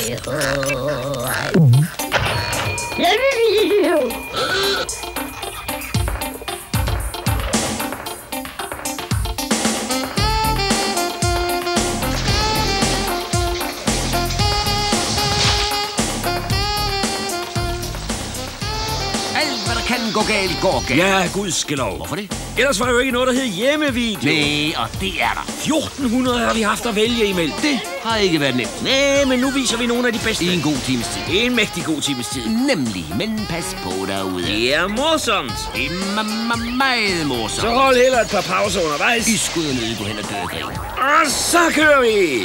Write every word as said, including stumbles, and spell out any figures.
Hjemmevideo. Alt, hvad der kan gå galt, går galt. Ja, gudskelov. Hvorfor det? Ellers var der jo ikke noget, der hed hjemmevideo. Nej, og det er der. fjorten hundrede har vi haft at vælge imellem. Det har ikke været nemt. Nej, men nu viser vi nogle af de bedste. I en god times tid. En mægtig god times tid. Nemlig, men pas på derude. Det er morsomt. Det er meget morsomt. Så hold heller et par pauser undervejs. I skulle jo nødt gå hen og dø af grin. Og så kører vi.